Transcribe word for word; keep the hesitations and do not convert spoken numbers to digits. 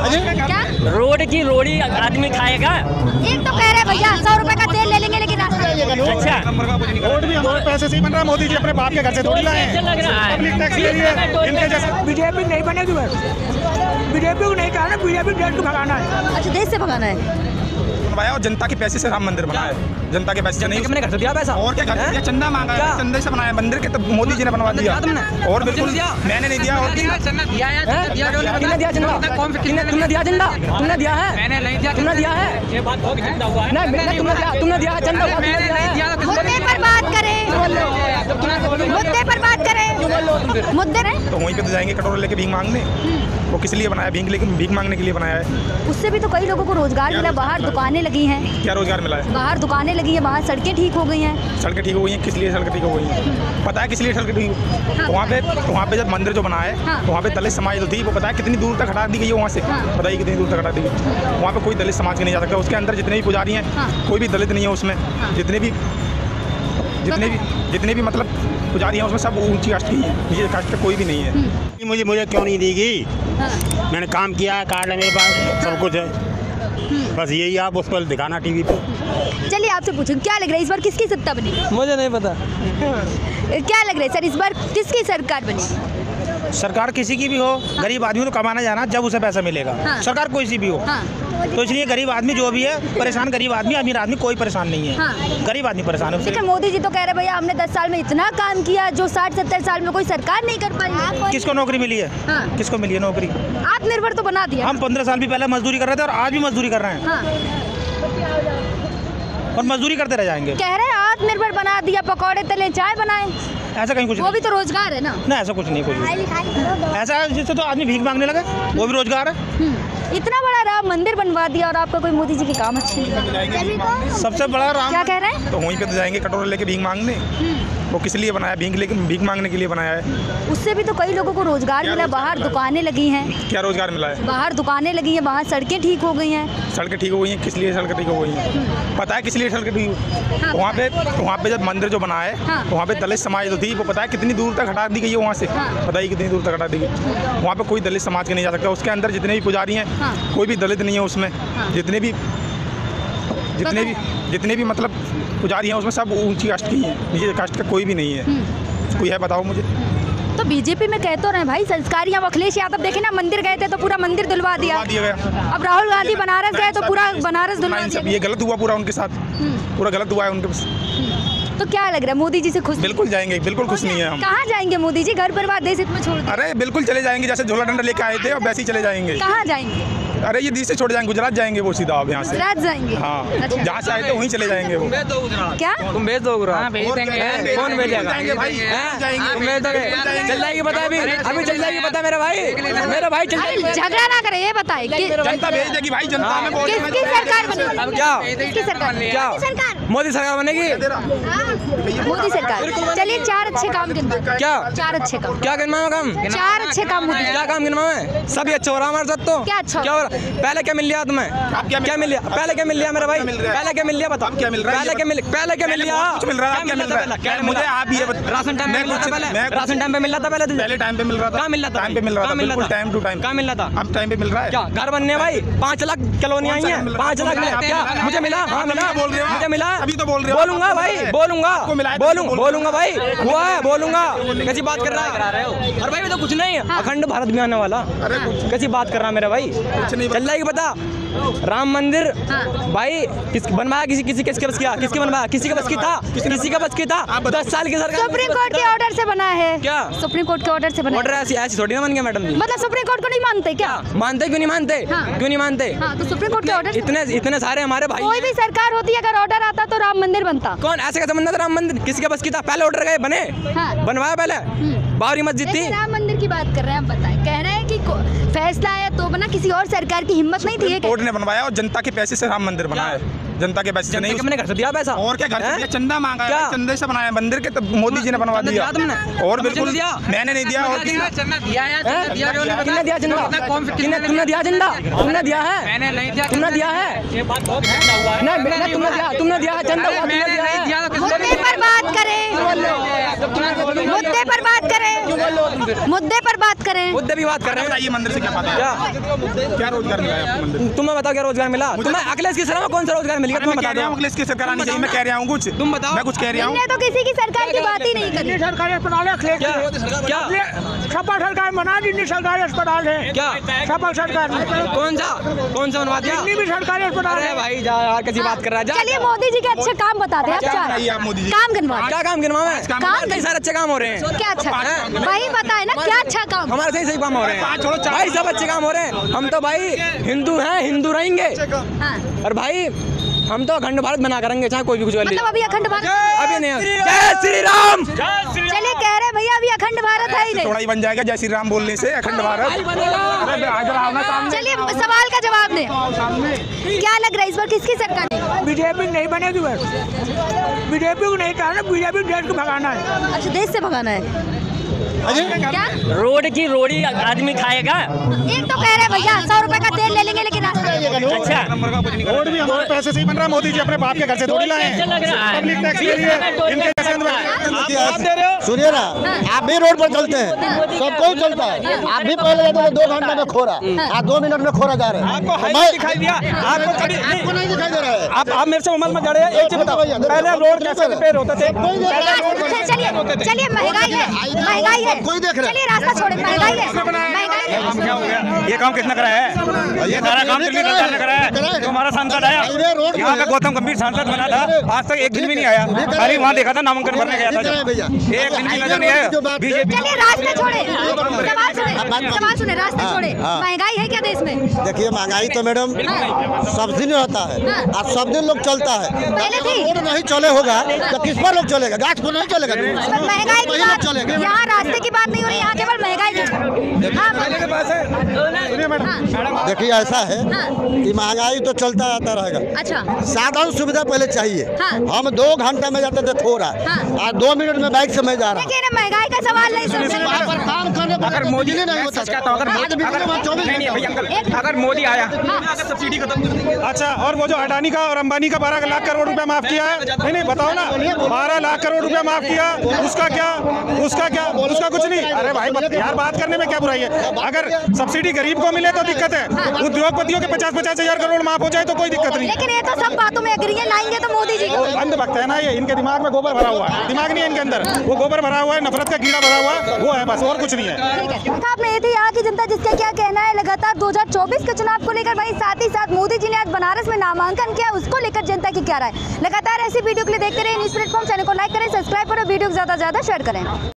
क्या रोड की रोड़ी आदमी खाएगा? एक तो कह रहे भैया सौ रुपए का तेल ले लेंगे लेकिन अच्छा रोड भी हमारे पैसे से ही बन रहा है, मोदी जी अपने बाप के घर से थोड़ी लाए हैं। लग रहा है पब्लिक टैक्स ले लिए इनके जैसे। बीजेपी नहीं बनेगी, बीजेपी को नहीं कहना, बीजेपी देश को भगाना है। अच्छा देश से भगाना है। बनवाया और जनता के पैसे से राम मंदिर बनाया है, जनता के पैसे से नहीं। मैंने घर से दिया पैसा और क्या घर से दिया? चंदा मांगा है, चंदे से बनाया मंदिर के, तो मोदी जी ने बनवा दिया। और बिल्कुल मैंने नहीं दिया। और किसने दिया चंदा? तुमने दिया चंदा? तुमने दिया है? मैंने नहीं दिया। तुमने दिया है? ये बात बहुत झूठा हुआ है। नहीं, तुमने दिया, तुमने दिया है चंदा? मुद्दे पर बात करें, मुद्दे पर बात करें, मुद्दे तो वहीं पे तो जाएंगे कटोरे लेके भीख मांगने। वो किस लिए बनाया? भीख लेके भीख मांगने के लिए बनाया है। उससे भी तो कई लोगों को रोजगार मिला, बाहर दुकानें लगी हैं। क्या रोजगार मिला है? बाहर दुकानें लगी हैं, बाहर सड़कें ठीक हो गई हैं। सड़कें ठीक हो गई हैं। किस लिए सड़कें ठीक हो गई हैं? पता है किस लिए सड़कें ठीक हो? हाँ। तो वहाँ पे तो वहाँ पे जब मंदिर जो बना है, हाँ। तो वहाँ पे दलित समाज जो थी वो पता है कितनी दूर तक हटा दी गई है वहाँ से। हाँ। बताइए कितनी दूर तक हटा दी गई। वहाँ पे कोई दलित समाज के नहीं जा सकता। उसके अंदर जितने भी पुजारी हैं, हाँ। कोई भी दलित नहीं है उसमें। जितने भी जितने भी जितने भी मतलब पुजारी हैं उसमें सब ऊंची कास्ट की हैं, नीचे कास्ट का कोई भी नहीं है। मुझे मुझे क्यों नहीं देगी? हाँ। मैंने काम किया है, कार्ड है मेरे पास, सब कुछ है। बस यही आप उस पर दिखाना टीवी पे। चलिए आपसे पूछूं, क्या लग रहा है इस बार किसकी सत्ता बनेगी? मुझे नहीं पता। क्या लग रहा है सर इस बार किसकी सरकार बनेगी? सरकार किसी की भी हो, गरीब आदमी को कमाना जाना जब उसे पैसा मिलेगा। हाँ। सरकार कोई सी भी हो। हाँ। तो इसलिए गरीब आदमी जो भी है परेशान, गरीब आदमी, अमीर आदमी कोई परेशान नहीं है। हाँ। गरीब आदमी परेशान है। लेकिन मोदी जी तो कह रहे भैया हमने दस साल में इतना काम किया जो साठ सत्तर साल में कोई सरकार नहीं कर पाई। किसको नौकरी मिली है? हाँ। किसको मिली है नौकरी? आत्मनिर्भर तो बना दिया। हम पंद्रह साल भी पहले मजदूरी कर रहे थे और आज भी मजदूरी कर रहे हैं। हाँ। और मजदूरी करते रह जाएंगे। कह रहे हैं आत्मनिर्भर बना दिया, पकौड़े तले चाय बनाए। ऐसा कहीं कुछ वो नहीं। भी तो रोजगार है ना। ना ऐसा कुछ नहीं, कुछ ऐसा है जिससे तो आदमी भीख मांगने लगे, वो भी रोजगार है। हम्म। इतना बड़ा राम मंदिर बनवा दिया और आपका कोई मोदी जी के काम अच्छे नहीं। सबसे बड़ा राम क्या कह रहे हैं? तो वहीं पे तो जाएंगे कटोरे लेके भीख मांगने। वो किस लिए बनाया? भीख लेके भीख मांगने के लिए बनाया है। उससे भी तो कई लोगों को रोजगार मिला, बाहर दुकानें लगी हैं। क्या रोजगार मिला है? बाहर दुकानें लगी हैं, बाहर सड़कें ठीक हो गई हैं। सड़कें ठीक हो गई हैं। किस लिए सड़कें ठीक हो गई हैं? पता है किस लिए सड़कें ठीक हो? हाँ। वहाँ पे तो वहाँ पे जब मंदिर जो बना है, हाँ। तो वहाँ पे दलित समाज जो थी वो पता है कितनी दूर तक हटा दी गई है वहाँ से। हाँ। बताइए कितनी दूर तक हटा दी गई। वहाँ पे कोई दलित समाज के नहीं जा सकता। उसके अंदर जितने भी पुजारी हैं, हाँ। कोई भी दलित नहीं है उसमें। हाँ। जितने भी जितने भी जितने भी मतलब पुजारी हैं उसमें सब ऊंची कास्ट की हैं, नीचे कास्ट का कोई भी नहीं है। कोई है बताओ मुझे। तो बीजेपी में कहते तो रहे भाई संस्कार। यहाँ अखिलेश यादव देखे ना, मंदिर गए थे तो पूरा मंदिर दिलवा दिया। दिलवा दिया गया। अब राहुल गांधी बनारस गए तो पूरा बनारस दिलवा सब दिया। ये गलत हुआ पूरा उनके साथ। पूरा गलत हुआ है उनके पास। तो क्या लग रहा है मोदी जी से खुश? बिल्कुल जाएंगे, बिल्कुल खुश नहीं है हम। कहाँ जाएंगे मोदी जी? घर परिवार देश हित में छोड़ दे। अरे बिल्कुल चले जाएंगे, जैसे झोला डंडा लेके आए थे और वैसे ही चले जाएंगे। कहाँ जाएंगे? अरे ये दिल्ली से छोड़ जाएंगे, गुजरात जाएंगे वो सीधा अब यहाँ से। गुजरात जाएंगे? हाँ, अच्छा। जहाँ से आए थे वहीं चले जाएंगे वो। क्या तुम भेज दो हाँ, भेज देंगे। कौन भेजेगा? जाएंगे भाई, जाएंगे। तुम भेज दोगे? चल जाएगी पता अभी अभी चल जाएगी पता मेरा भाई मेरा भाई चल जाएगी। झगड़ा ना करे, ये बताए कि जनता भेज देगी भाई, जनता में वोट किसकी सरकार बनेगी? अब क्या किसकी सरकार? क्या मोदी सरकार। मोदी सरकार बनेगी? मोदी सरकार। चलिए चार अच्छे काम गिनवाए। क्या चार अच्छे काम? क्या गिनवाए काम? चार अच्छे काम मोदी जी। क्या काम गिनवाए? सभी अच्छा हो रहा हमारे साथ। तो क्या अच्छा? क्या हो रहा? पहले क्या मिल लिया तुम्हें? क्या मिल लिया? पहले क्या मिल लिया मेरा भाई? पहले क्या मिल लिया बता? क्या मिल रहा है? पहले क्या मिल पहले क्या मिल लिया? कुछ मिल रहा है? क्या मिल रहा है? मुझे आप ये राशन टाइम पे मिल रहा था पहले? राशन टाइम पे मिल रहा था पहले? पहले टाइम पे मिल रहा था। कहाँ मिल रहा था? टाइम पे मिल रहा था, बिल्कुल टाइम टू टाइम। कहाँ मिल रहा था? अब टाइम पे मिल रहा है। क्या घर बनने भाई? पाँच लाख कॉलोनी आई है, पाँच लाख में क्या मुझे मिला? हाँ मिला, बोल रहे हो, मुझे मिला। अभी तो बोल रहे हो। बोलूंगा भाई, बोलूंगा बोलूंगा बोलूंगा भाई, हुआ है बोलूंगा। कैसी बात कर रहा है? और भाई तो कुछ नहीं है, अखंड भारत भी आने वाला। कैसी बात कर रहा है मेरा भाई? चल जाएगी पता। राम मंदिर भाई किस बनवाया? किसी किसी किसके बस किया? किसके बनवाया? किसी के बस की था? किसी का बस की था? दस साल की सरकार सुप्रीम कोर्ट के ऑर्डर से बना है। क्या सुप्रीम कोर्ट के ऑर्डर से बना? ऑर्डर ऐसी ऐसी थोड़ी ना बन गया मैडम जी। मतलब सुप्रीम कोर्ट को नहीं मानते क्या? मानते क्यों नहीं मानते? हाँ। क्यों नहीं मानते? हाँ, तो सुप्रीम कोर्ट के ऑर्डर इतने इतने सारे हमारे भाई। कोई भी सरकार होती है, अगर ऑर्डर आता तो राम मंदिर बनता। कौन ऐसे कैसे बनता था राम मंदिर? किसी के बस की था? पहले ऑर्डर गए बने, हाँ। बनवाया पहले। बाबरी मस्जिद थी। राम मंदिर की बात कर रहे हैं, आप बताएं। कह रहे हैं कि फैसला आया तो बना, किसी और सरकार की हिम्मत नहीं थी। कोर्ट ने बनवाया और जनता के पैसे से राम मंदिर बनाया है। जनता के पैसे से नहीं। मैंने घर से दिया पैसा। और क्या घर से दिया? चंदा मांगा है, चंदे से बनाया मंदिर के, तो मोदी जी ने बनवा दिया। तुमने और बिल्कुल दिया? मैंने नहीं दिया। और किसने दिया चंदा? तुमने दिया चंदा? तुमने दिया है? मैंने नहीं दिया। तुमने दिया है? ये बात बहुत झूठा हुआ है। नहीं तुमने दिया, तुमने दिया है चंदा? तुमने दिया है? मुद्दे पर बात करें, मुद्दे पर बात करें, मुद्दे पर बात करें। मुद्दे भी बात कर रहे हैं। बताइए मंदिर से क्या पता क्या क्या रोजगार मिला है आपको मंदिर से? तुम्हें बताओ क्या रोजगार मिला? तुम्हें अखिलेश की सरकार में कौन सा रोजगार मिलेगा? मैं तुम्हें कह बता रहा दो। हूँ अखिलेश की सरकार आनी चाहिए। मैं कह रहा हूँ कुछ, तुम बताओ। मैं कुछ कह रहा हूँ। इनने तो किसी की सरकार की बात ही नहीं करी। सरकारी अस्पताल है अखिलेश क्या क्या सपा सरकार बना दी, सरकारी अस्पताल है क्या सपा सरकार ने कौन सा कौन सा बनवा दिया? भी सरकारी अस्पताल अरे है। भाई जा यार, कैसी बात कर रहा है? जा। चलिए मोदी जी के अच्छे काम बताते हैं। क्या अच्छा बताइए आप मोदी जी? काम गिनवा क्या काम गिनवा में? काम कई सारे अच्छे काम हो रहे हैं। क्या अच्छा वही बताए ना, क्या अच्छा काम। हमारे सही सही काम हो रहे हैं भाई, सब अच्छे काम हो रहे हैं। हम तो भाई हिंदू हैं, हिंदू रहेंगे। हाँ। और भाई हम तो अखंड भारत बना करेंगे, चाहे कोई भी कुछ कर ले। मतलब अभी अखंड भारत अभी नहीं। जय श्री राम। चलिए कह रहे भैया अभी अखंड भारत है ही नहीं। थोड़ा ही बन जाएगा जय श्री राम बोलने से अखंड भारत। चलिए सवाल का जवाब दें, क्या लग रहा है इस बार किसकी सरकार है? बीजेपी नहीं बनेगी बस, बीजेपी को नहीं कहना, बीजेपी देश को भगाना है। अच्छा देश से भगाना है क्या? रोड की रोड़ी आदमी खाएगा? एक तो कह रहे भैया सौ रुपए का तेल ले लेंगे लेकिन अच्छा रोड भी हमारे पैसे से ही बन रहा है। मोदी जी अपने बाप के घर से थोड़ी लाए हैं। लग रहा है। पब्लिक टैक्स के लिए इनके कैसे आप दे रहे हो? सुनिए ना, आप भी रोड पर चलते हैं, सबको ही चलता है। आप भी पहले जाते थे दो घंटा में खोरा, आप दो मिनट में खोरा जा रहे हैं। आपको हाईवे दिखाई दिया? आपको कभी आपको नहीं दिखाई दे रहा है। आप आप मेरे से उमर में जड़े एक चीज बताओ, पहले रोड कैसे रिपेयर होते थे? चलिए चलिए महंगाई है, महंगाई है, कोई देख रहा है। चलिए रास्ता छोड़े, महंगाई है, महंगाई है। क्या हो गया? ये काम किसने कराया है? ये सारा काम दिल्ली सरकार ने कराया है। हमारा सांसद आया यहाँ पे, गौतम गंभीर सांसद बना था, आज तक एक दिन भी नहीं आया। अरे वहाँ देखा था, नामांकन भरने गया था, एक दिन भी नजर नहीं आया। बीजेपी चलिए रास्ते छोड़े, सवाल सुने, सवाल सुने, रास्ते छोड़े। महंगाई है क्या देश में? देखिए महंगाई तो मैडम सब दिन होता है और सब दिन लोग चलता है। पहले थी। रोड नहीं चले होगा तो किस पर लोग चलेगा? गाछ पर नहीं चलेगा। पर महंगाई की बात, यहाँ रास्ते की बात नहीं हो रही, यहाँ केवल महंगाई की। हाँ, हाँ, देखिए ऐसा है कि महंगाई तो चलता आता रहेगा। अच्छा साधन सुविधा पहले चाहिए। हाँ। हम दो घंटा में जाते थे थोड़ा, हाँ। और दो मिनट में बाइक से मैं जा रहा हूँ। देखिए ना महंगाई का सवाल नहीं समझ। काम करने पर अगर मोदी नहीं होता सच कहता हूं, अगर मोदी अगर नहीं नहीं भैया अंकल, अगर मोदी आया सब्सिडी खत्म कर देंगे। अच्छा, और वो जो अडानी का और अंबानी का बारह लाख करोड़ रुपया माफ किया है, नहीं नहीं बताओ ना, बारह लाख करोड़ रुपया माफ किया, उसका क्या उसका क्या उसका कुछ नहीं। अरे भाई यार, बात करने में क्या बुराई है? अगर सब्सिडी गरीब को मिले तो दिक्कत है, उद्योगपतियों के पचास पचास हजार करोड़ माफ हो जाए तो कोई दिक्कत नहीं। लेकिन ये तो सब बातों में एग्री है, लाएंगे तो मोदी जी को। अंधभक्त है ना ये, इनके दिमाग में गोबर भरा हुआ है। दिमाग नहीं है इनके अंदर, वो गोबर भरा हुआ है, नफरत का कीड़ा भरा हुआ है, वो है बस, और कुछ नहीं है। ठीक है, देखा आपने, ये थी यहाँ की जनता जिसका क्या कहना है लगातार दो हज़ार चौबीस के चुनाव को लेकर। वहीं साथ ही साथ मोदी जी ने आज बनारस में नामांकन किया, उसको लेकर जनता की क्या राय। लगातार ऐसी वीडियो के लिए देखते रहे न्यूज़ प्लेटफॉर्म। चैनल को लाइक करें, सब्सक्राइब करें, वीडियो को ज्यादा से ज्यादा शेयर करें।